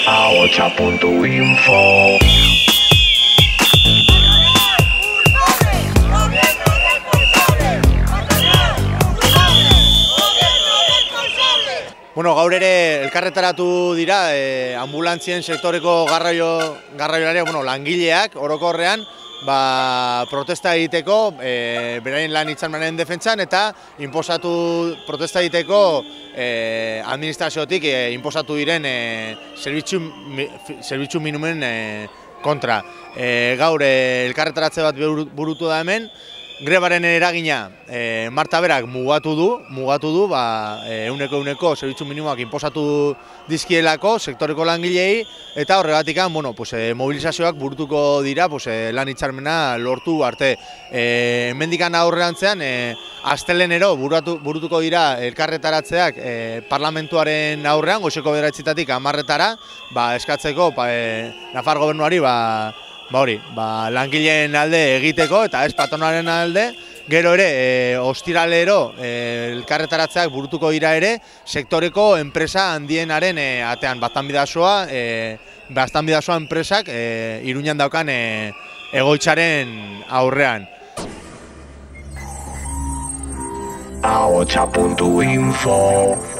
Ahotsa.info. Bueno, gaur ere elkarretaratu dira ambulantzien sektoreko garraioaria, langileak orokorrean protesta egiteko, beraien lan hitzarmenaren defentsan eta protesta egiteko administraziotik inposatu diren zerbitzu minimumen kontra. Gaur elkarretaratze bat burutu da hemen. Grebaren eragina Marta berak mugatu du, euneko zerbitzu minimoak inposatu dizkielako sektoreko langilei, eta horregatik mobilizazioak burutuko dira lan hitzarmena lortu arte. Hemendikan aurrerantzean, astelehenero burutuko dira elkarretaratzeak parlamentuaren aurrean, goizeko 9:00-tik 10:00-etara, eskatzeko Nafar gobernuari langileen alde egiteko eta ez patronaren alde. Gero ere, ostiralero elkarretaratzeak burutuko dira ere sektoreko enpresa handienaren atean. Baztanbidasoa enpresak Iruñan daukan egoitzaren aurrean. Ahotsa.info.